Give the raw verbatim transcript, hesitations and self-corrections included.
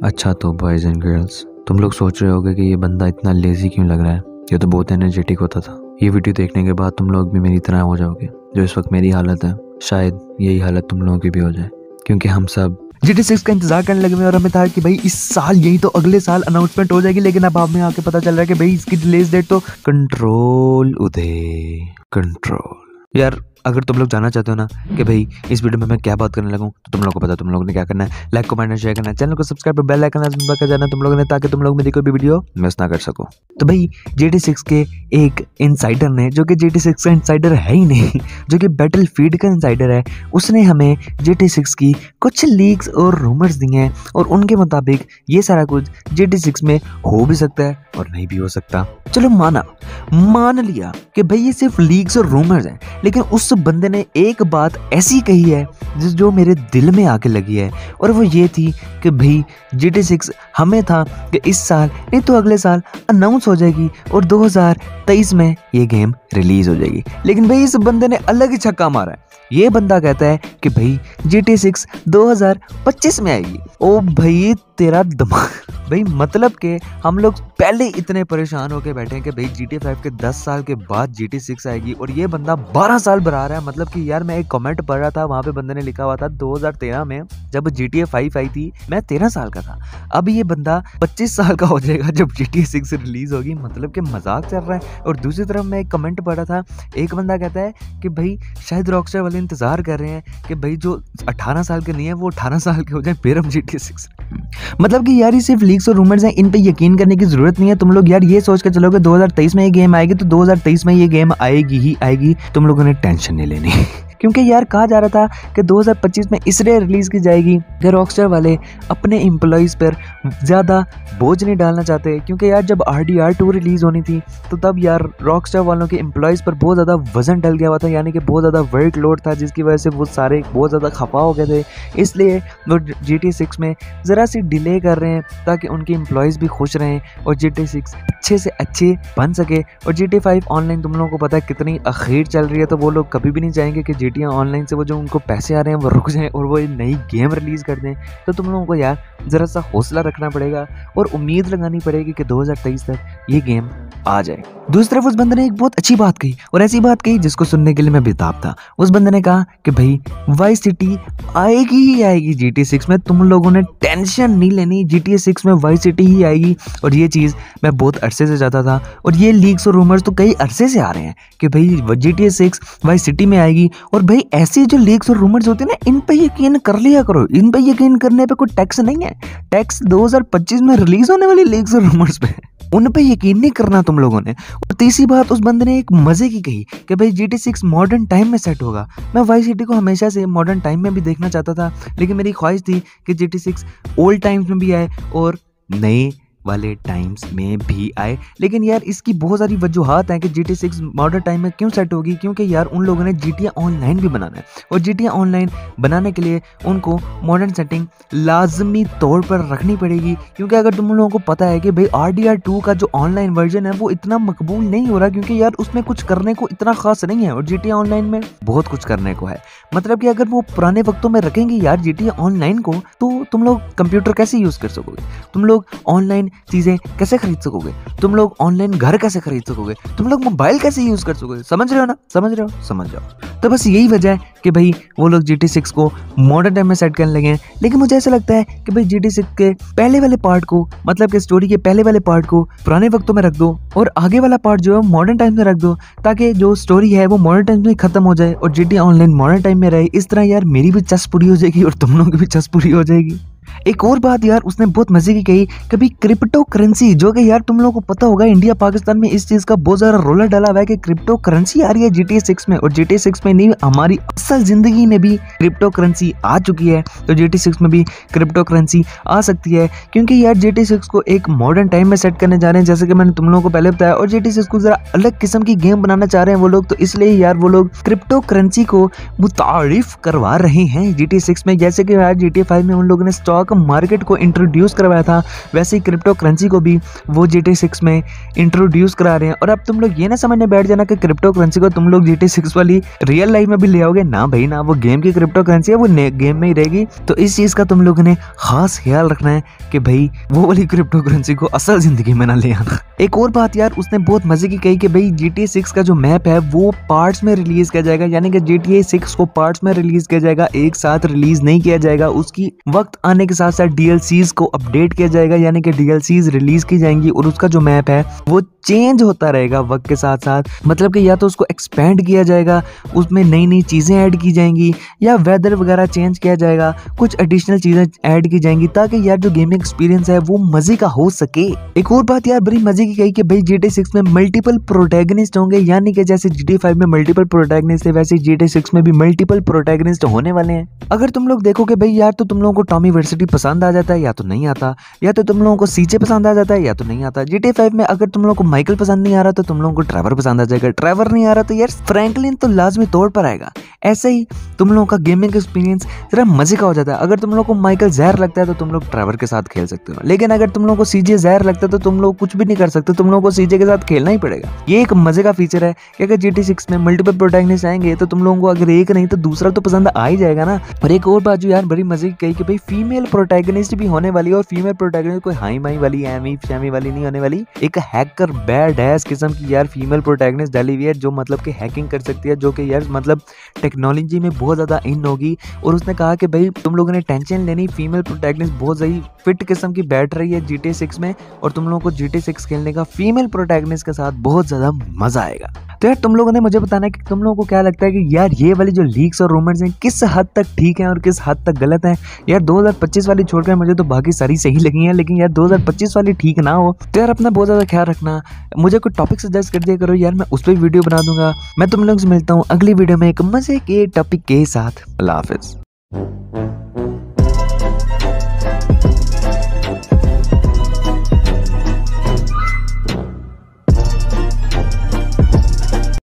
अच्छा तो boys and girls, तुम लोग सोच रहे होगे कि ये बंदा इतना लेजी क्यों लग रहा है, ये तो बहुत एनर्जेटिक होता था। ये वीडियो देखने के बाद तुम लोग भी मेरी तरह हो जाओगे। जो इस वक्त मेरी हालत है, शायद यही हालत तुम लोगों की भी हो जाए, क्योंकि हम सब जी टी सिक्स का इंतजार करने लगे हुए और हमें था कि भाई इस साल यही तो अगले साल अनाउंसमेंट हो जाएगी, लेकिन अब हमें आके पता चल रहा है कि भाई इसकी रिलीज डेट तो कंट्रोल उदय कंट्रोल। यार अगर तुम लोग जानना चाहते हो ना कि भाई इस वीडियो में मैं क्या बात करने लगूं, तो तुम लोगों को पता है तुम लोगों ने क्या करना है। लाइक कमेंट शेयर करना है, चैनल को सब्सक्राइब और बेल आइकन लाजमी दबा के जाना तुम लोगों ने, ताकि तुम लोग मेरी कोई भी वीडियो मिस ना कर सको। तो भाई जी टी सिक्स के एक इनसाइडर ने, जो कि जी टी सिक्स का इनसाइडर है ही नहीं, जो कि बैटलफील्ड का इनसाइडर है, उसने हमें जी टी सिक्स की कुछ लीक्स और रूमर्स दिए हैं और उनके मुताबिक ये सारा कुछ जी टी सिक्स में हो भी सकता है और नहीं भी हो सकता। चलो माना मान लिया कि भाई ये सिर्फ लीक्स और रूमर्स हैं, लेकिन उस बंदे ने एक बात ऐसी कही है जिस जो मेरे दिल में आके लगी है, और वो ये थी कि भाई जी टी सिक्स हमें था कि इस साल नहीं तो अगले साल अनाउंस हो जाएगी और दो हज़ार तेईस में ये गेम रिलीज हो जाएगी। लेकिन भाई इस बंदे ने अलग ही छक्का मारा है। ये बंदा कहता है कि भाई जी टी सिक्स दो हज़ार पच्चीस में आएगी। ओ भाई तेरा दिमाग भाई, मतलब कि हम लोग पहले इतने परेशान होके बैठे हैं कि भाई जी टी फाइव के दस साल के बाद जी टी सिक्स आएगी, और ये बंदा बारह साल बढ़ा रहा है। मतलब कि यार मैं एक कमेंट पढ़ रहा था, वहाँ पे बंदे ने लिखा हुआ था दो हज़ार तेरह में जब जी टी फाइव आई थी मैं तेरह साल का था, अब ये बंदा पच्चीस साल का हो जाएगा जब जी टी सिक्स रिलीज होगी। मतलब कि मजाक चल रहा है। और दूसरी तरफ मैं एक कमेंट पढ़ रहा था, एक बंदा कहता है कि भाई शायद रॉकस्टार वाले इंतजार कर रहे हैं कि भाई जो अठारह साल के नहीं है वो अठारह साल के हो जाए, फिर हम जी टी सिक्स। मतलब कि यार ये सिर्फ लीक्स और रूमर्स हैं, इन पे यकीन करने की जरूरत नहीं है। तुम लोग यार ये सोच के चलोगे दो हज़ार तेईस में ये गेम आएगी तो दो हज़ार तेईस में ये गेम आएगी ही आएगी, तुम लोगों ने टेंशन नहीं लेनी। क्योंकि यार कहा जा रहा था कि दो हज़ार पच्चीस में इसलिए रिलीज की जाएगी कि रॉकस्टार वाले अपने एम्प्लॉइज पर ज़्यादा बोझ नहीं डालना चाहते, क्योंकि यार जब R D R two release होनी थी तो तब यार रॉकस्टार वालों के एम्प्लॉइज पर बहुत ज़्यादा वजन डल गया हुआ था, यानी कि बहुत ज़्यादा वर्क लोड था, जिसकी वजह से वो सारे बहुत ज़्यादा खफा हो गए थे। इसलिए वो जी टी सिक्स में ज़रा सी डिले कर रहे हैं ताकि उनके एम्प्लॉइज भी खुश रहें और जी टी सिक्स अच्छे से अच्छे बन सके। और जी टी फाइव ऑनलाइन तुम लोगों को पता है कितनी अखीर चल रही है, तो वो लोग कभी भी नहीं चाहेंगे कि जी टी ऑनलाइन से वो जो उनको पैसे आ रहे हैं वो रुक जाएं और वो एक नई गेम रिलीज कर दें। तो तुम लोगों को यार ज़रा सा हौसला रखना पड़ेगा और उम्मीद लगानी पड़ेगी कि दो हज़ार तेईस तक ये गेम आ जाए। दूसरी तरफ उस बंदे ने एक बहुत अच्छी बात कही, और ऐसी बात कही जिसको सुनने के लिए मैं बेताब था। उस बंदे ने कहा कि भाई वाई सिटी आएगी ही आएगी जी टी सिक्स में, तुम लोगों ने टेंशन नहीं लेनी, जी टी सिक्स में वाई सिटी ही आएगी। और ये चीज़ मैं बहुत अरसे से चाहता था, और ये लीक्स और रूमर्स तो कई अरसे से आ रहे हैं कि भाई G T six Vice City में आएगी। और भाई ऐसी जो लीक्स और रूमर्स होते हैं ना, इन पे यकीन कर लिया करो, इन पे यकीन करने पे कोई टैक्स नहीं है। टैक्स दो हज़ार पच्चीस में रिलीज होने वाली लीक्स और रूमर्स पे, उन पे यकीन नहीं करना तुम लोगों ने। और तीसरी बात उस बंदे ने एक मजे की कही कि भाई G T six modern time में सेट होगा। मैं वाई सिटी को हमेशा से मॉडर्न टाइम में भी देखना चाहता था, लेकिन मेरी ख्वाहिश थी कि G T six old times में भी आए और नए वाले टाइम्स में भी आए। लेकिन यार इसकी बहुत सारी वजूहात हैं कि G T six modern time में क्यों सेट होगी, क्योंकि यार उन लोगों ने जी टी ए ऑनलाइन भी बनाना है, और जी टी ए ऑनलाइन बनाने के लिए उनको मॉडर्न सेटिंग लाजमी तौर पर रखनी पड़ेगी। क्योंकि अगर तुम लोगों को पता है कि भाई आर डी आर टू का जो ऑनलाइन वर्जन है वो इतना मकबूल नहीं हो रहा, क्योंकि यार उसमें कुछ करने को इतना खास नहीं है, और जी टी ए ऑनलाइन में बहुत कुछ करने को है। मतलब कि अगर वो पुराने वक्तों में रखेंगे यार जी टी ए ऑनलाइन को, तो तुम लोग कंप्यूटर कैसे यूज़ कर सकोगे, तुम लोग ऑनलाइन चीज़ें कैसे खरीद सकोगे, तुम लोग ऑनलाइन घर कैसे खरीद सकोगे, तुम लोग मोबाइल कैसे यूज़ कर सकोगे। समझ रहे हो ना, समझ रहे हो, समझ जाओ। तो बस यही वजह है कि भाई वो लोग जी टी सिक्स को मॉडर्न टाइम में सेट करने लगे हैं। लेकिन मुझे ऐसा लगता है कि भाई जी टी सिक्स के पहले वाले पार्ट को, मतलब कि स्टोरी के पहले वाले पार्ट को पुराने वक्तों में रख दो, और आगे वाला पार्ट जो है मॉडर्न टाइम में रख दो, ताकि जो स्टोरी है वो मॉडर्न टाइम में खत्म हो जाए और G T online modern time में रहे। इस तरह यार मेरी भी चस पूरी हो जाएगी और तुम लोगों की भी चस पूरी हो जाएगी। एक और बात यार उसने बहुत मजे की कही, कभी क्रिप्टो करेंसी, जो कि यार तुम लोगों को पता होगा इंडिया पाकिस्तान में इस चीज का बहुत ज्यादा रोला डाला हुआ है कि क्रिप्टो करेंसी आ रही है जी टी सिक्स में, और जी टी सिक्स में नहीं हमारी असल जिंदगी में भी क्रिप्टो करेंसी आ चुकी है, तो जी टी सिक्स में भी क्रिप्टो करेंसी आ सकती है। क्योंकि यार जी टी सिक्स को एक मॉडर्न टाइम में सेट करने जा रहे हैं, जैसे कि मैंने तुम लोगों को पहले बताया, और जी टी सिक्स को जरा अलग किस्म की गेम बनाना चाह रहे हैं वो लोग, तो इसलिए यार वो लोग क्रिप्टो करेंसी को मुतारिफ करवा रहे हैं जी टी सिक्स में। जैसे कि यार जी टी फाइव में उन लोगों ने स्टॉक मार्केट को इंट्रोड्यूस करवाया था वैसे ही क्रिप्टो करेंसी को भी वो जी टी सिक्स में इंट्रोड्यूस करा रहे हैं। और अब तुम लोग ये ना समझने बैठ जाना कि क्रिप्टो करेंसी को तुम लोग जी टी सिक्स वाली रियल लाइफ में भी ले आओगे, ना भाई ना, वो गेम की क्रिप्टो करेंसी है, वो गेम में ही रहेगी। तो इस चीज का तुम लोगों ने खास ख्याल रखना है कि भाई वो वाली क्रिप्टो करेंसी को असल जिंदगी में ना ले आना। एक और बात यार उसने बहुत मजे की कही कि भाई जी टी ए सिक्स का जो मैप है वो पार्ट्स में रिलीज किया जाएगा, यानी कि जी टी ए सिक्स को पार्ट्स में रिलीज किया जाएगा, एक साथ रिलीज नहीं किया जाएगा। उसकी वक्त आने के साथ साथ डी एल सीज को अपडेट किया जाएगा, यानी कि डी एल सीज रिलीज की जाएंगी और उसका जो मैप है वो चेंज होता रहेगा वक्त के साथ साथ। मतलब कि या तो उसको एक्सपेंड किया जाएगा, उसमें नई नई चीजें ऐड की जाएंगी, या वेदर वगैरह चेंज किया जाएगा, कुछ एडिशनल चीजें ऐड की जाएंगी ताकि यार जो गेमिंग एक्सपीरियंस है वो मजे का हो सके। एक और बात यार बड़ी मजे की कही कि भाई जी टी ए सिक्स में मल्टीपल प्रोटैगनिस्ट होंगे, यानी कि जैसे जी टी ए फाइव में मल्टीपल प्रोटैगनिस्ट थे वैसे जी टी ए सिक्स में भी मल्टीपल प्रोटैगनिस्ट होने वाले हैं। अगर तुम लोग देखो कि भाई यार तो तुम लोगों को टॉमी वर्सिटी पसंद आ जाता है या तो नहीं आता, या तो तुम लोगों को सीचे पसंद आ जाता है या तो नहीं आता। जी टी ए फाइव में अगर तुम लोगों को माइकल पसंद नहीं आ रहा तो तुम लोगों को ट्रेवर पसंद आ जाएगा, ट्रेवर नहीं आ रहा तो यार फ्रैंकलिन तो लाजमी तौर पर आएगा। ऐसे ही तुम लोगों का गेमिंग एक्सपीरियंस जरा मजे का हो जाता है। अगर तुम लोगों को माइकल जहर लगता है तो तुम लोग ट्रेवर के साथ खेल सकते हो, लेकिन अगर तुम लोगों को सीजे जहर लगता है तो तुम लोग कुछ भी नहीं कर सकते, तुम लोगों को सीजे के साथ खेलना ही पड़ेगा। ये एक मजे का फीचर है कि अगर जी टी ए सिक्स में मल्टीपल प्रोटैगनिस्ट आएंगे तो तुम लोगों को अगर एक नहीं तो दूसरा तो पसंद आ ही जाएगा ना। और एक और बात जो यार बड़ी मजे की कही कि भाई फीमेल प्रोटैगनिस्ट भी होने वाली है, और फीमेल प्रोटैगनिस्ट कोई हाई माई वाली एमी शैमी वाली नहीं होने वाली, एक हैकर बैड एस किस्म की यार फीमेल प्रोटैगनिस्ट डाली हुई है जो मतलब कि हैकिंग कर सकती है, जो कि यार मतलब टेक्नोलॉजी में बहुत ज्यादा इन होगी। और उसने कहा कि भाई तुम लोगों ने टेंशन लेनी, फीमेल प्रोटैगनिस्ट बहुत सही फिट किस्म की बैठ रही है जी टी ए सिक्स में, और तुम लोगों को जी टी ए सिक्स खेलने का फीमेल प्रोटैगनिस्ट के साथ बहुत ज्यादा मजा आएगा। तो यार तुम लोगों ने मुझे बताना है कि तुम लोगों को क्या लगता है कि यार ये वाली जो लीक्स और रूमर्स हैं किस हद तक ठीक हैं और किस हद तक गलत हैं। यार दो हज़ार पच्चीस वाली छोड़कर मुझे तो बाकी सारी सही लगी हैं, लेकिन यार दो हज़ार पच्चीस वाली ठीक ना हो तो यार अपना बहुत ज्यादा ख्याल रखना। मुझे कोई टॉपिक सजेस्ट कर दिया करो यार, मैं उस पर वीडियो बना दूंगा। मैं तुम लोगों से मिलता हूँ अगली वीडियो में एक मजे के टॉपिक के साथ। अल्लाह हाफिज।